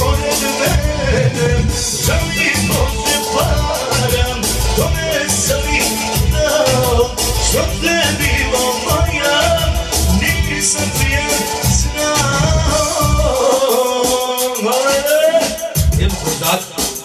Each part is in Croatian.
pored mene, žali Bože param, tome sam ih dao, što te bilo moja, nisam prije znao. Idemo kroz dat.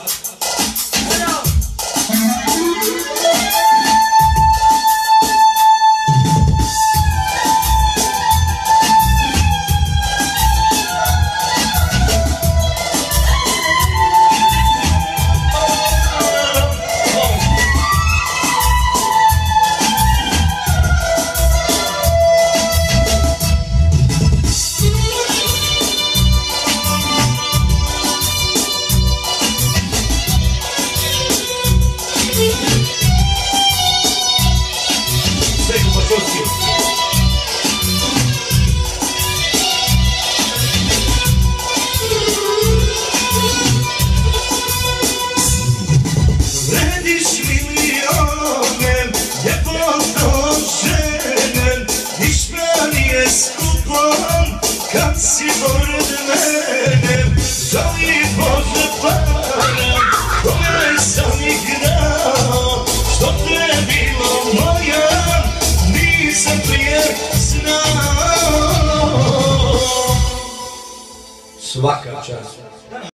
Vrediš milione, ljepoto žene, ništa nije skupo kad si pored mene, žali Bože param, kome sam ih dao, što te bilo moja, nisam prije znao. Svaka čast.